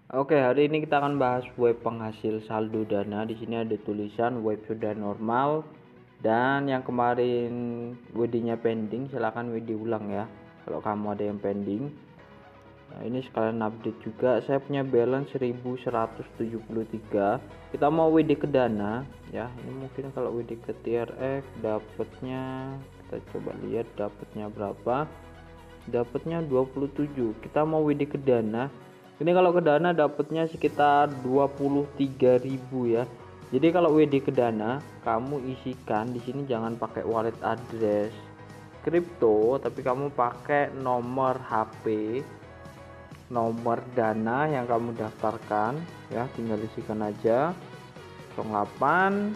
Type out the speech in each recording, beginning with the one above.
Oke, hari ini kita akan bahas web penghasil saldo dana. Di sini ada tulisan web sudah normal dan yang kemarin WD-nya pending, silahkan WD ulang ya. Kalau kamu ada yang pending. Nah, ini sekalian update juga. Saya punya balance 1173. Kita mau WD ke dana ya. Ini mungkin kalau WD ke TRX dapatnya, kita coba lihat dapatnya berapa. Dapatnya 27. Kita mau WD ke dana. Ini kalau ke dana dapatnya sekitar 23.000 ya. Jadi kalau WD ke dana, kamu isikan di sini jangan pakai wallet address kripto, tapi kamu pakai nomor HP, nomor dana yang kamu daftarkan ya, tinggal isikan aja 08.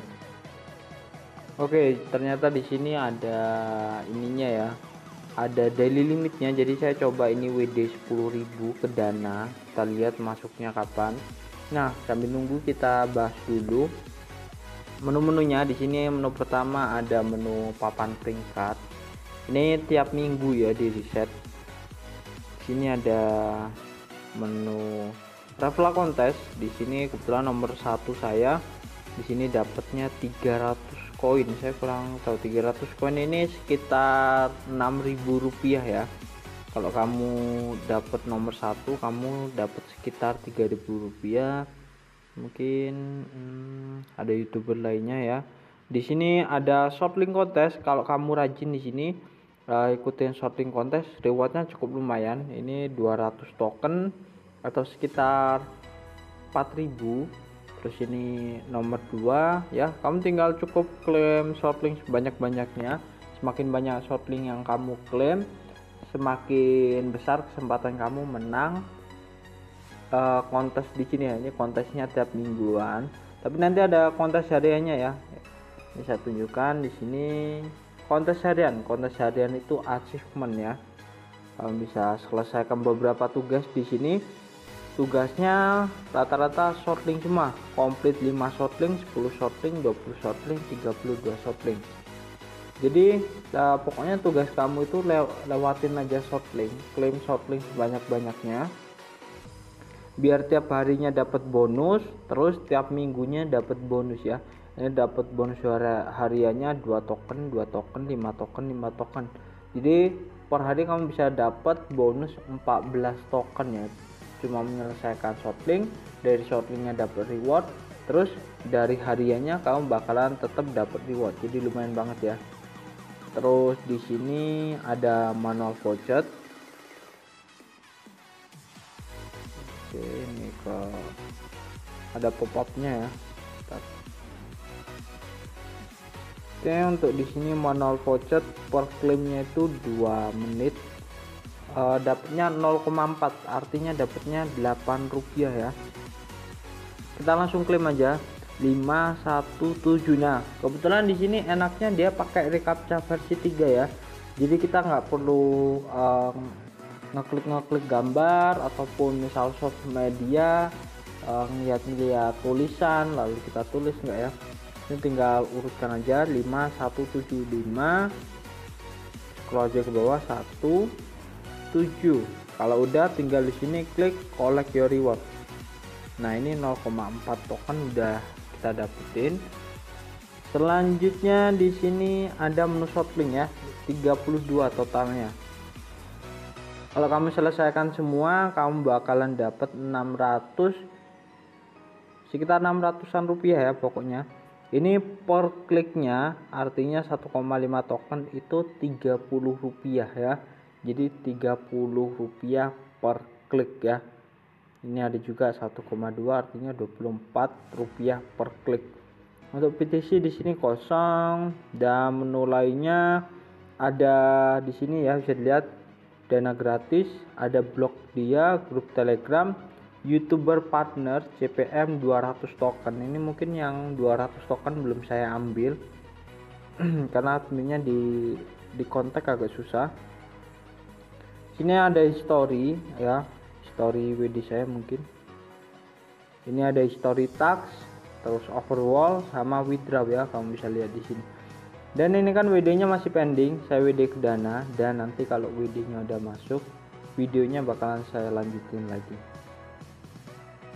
Oke, ternyata di sini ada ininya ya. Ada daily limitnya, jadi saya coba ini WD 10.000 ke dana, kita lihat masuknya kapan. Nah, sambil nunggu kita bahas dulu menu-menunya. Di sini menu pertama ada menu papan peringkat, ini tiap minggu ya di reset. Sini ada menu referral kontes. Di sini kebetulan nomor satu saya di sini dapatnya 300 koin. Saya kurang tahu 300 koin ini sekitar 6.000 rupiah ya. Kalau kamu dapat nomor satu, kamu dapat sekitar 3.000 rupiah. Mungkin ada youtuber lainnya ya. Di sini ada shortlink kontes. Kalau kamu rajin di sini ikutin shortlink kontes, rewardnya cukup lumayan. Ini 200 token atau sekitar 4.000. Terus ini nomor 2 ya, kamu tinggal cukup klaim shortlink sebanyak-banyaknya. Semakin banyak shortlink yang kamu klaim, semakin besar kesempatan kamu menang kontes di sini ya. Ini kontesnya tiap mingguan, tapi nanti ada kontes hariannya ya. Ini saya tunjukkan di sini kontes harian. Kontes harian itu achievement ya. Kamu bisa selesaikan beberapa tugas di sini. Tugasnya rata-rata shortlink semua, komplit 5 shortlink, 10 shortlink, 20 shortlink, 32 shortlink. Jadi pokoknya tugas kamu itu lewatin aja shortlink, klaim shortlink sebanyak-banyaknya biar tiap harinya dapat bonus, terus tiap minggunya dapat bonus ya. Ini dapat bonus hariannya 2 token, 2 token, 5 token, 5 token. Jadi per hari kamu bisa dapat bonus 14 token ya. Cuma menyelesaikan shortlink, dari shortlinknya dapat reward, terus dari hariannya kamu bakalan tetap dapat reward. Jadi lumayan banget ya. Terus di sini ada manual voucher. Oke, ini ke ada pop-upnya ya. Oke, untuk di sini manual voucher per klaimnya itu 2 menit. Dapatnya 0,4, artinya dapatnya 8 rupiah ya. Kita langsung klaim aja 517. Nah, kebetulan di sini enaknya dia pakai recaptcha versi 3 ya. Jadi kita nggak perlu ngeklik gambar ataupun misal short media, ngeliat tulisan lalu kita tulis enggak ya. Ini tinggal urutkan aja 5175, scroll aja ke bawah 17. Kalau udah tinggal di sini klik collect your reward. Nah, ini 0,4 token udah kita dapetin. Selanjutnya di sini ada menu shortlink ya, 32 totalnya. Kalau kamu selesaikan semua, kamu bakalan dapat 600, sekitar 600-an rupiah ya pokoknya. Ini per kliknya, artinya 1,5 token itu 30 rupiah ya. Jadi 30 rupiah per klik ya. Ini ada juga 1,2, artinya 24 rupiah per klik. Untuk PTC di sini kosong, dan menu lainnya ada di sini ya, bisa dilihat dana gratis, ada blog dia, grup Telegram, YouTuber partner, CPM 200 token. Ini mungkin yang 200 token belum saya ambil karena adminnya di kontak agak susah. Sini ada history ya, history WD saya mungkin. Ini ada history tax, terus overall sama withdraw ya, kamu bisa lihat di sini. Dan ini kan WD-nya masih pending, saya WD ke dana, dan nanti kalau WD-nya udah masuk, videonya bakalan saya lanjutin lagi.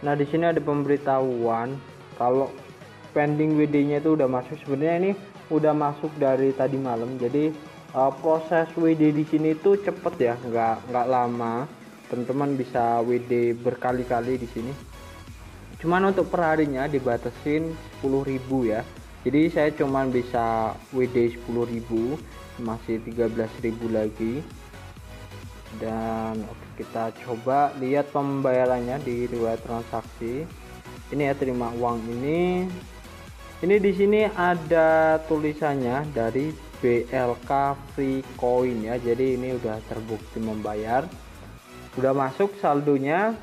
Nah di sini ada pemberitahuan kalau pending WD-nya itu udah masuk. Sebenarnya ini udah masuk dari tadi malam. Jadi proses WD di sini tuh cepet ya, nggak lama. Teman-teman bisa WD berkali-kali di sini. Cuman untuk perharinya dibatasin 10.000 ya. Jadi saya cuman bisa WD 10.000, masih 13.000 lagi. Dan oke, kita coba lihat pembayarannya di riwayat transaksi. Ini ya, terima uang ini. Ini di sini ada tulisannya dari BLK Free Coin ya. Jadi ini udah terbukti membayar. Udah masuk saldonya.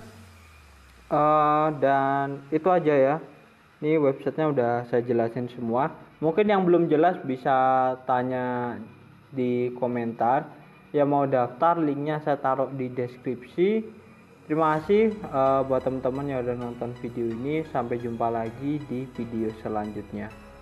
Dan itu aja ya. Ini websitenya udah saya jelasin semua. Mungkin yang belum jelas bisa tanya di komentar. Ya mau daftar, linknya saya taruh di deskripsi. Terima kasih buat teman-teman yang udah nonton video ini. Sampai jumpa lagi di video selanjutnya.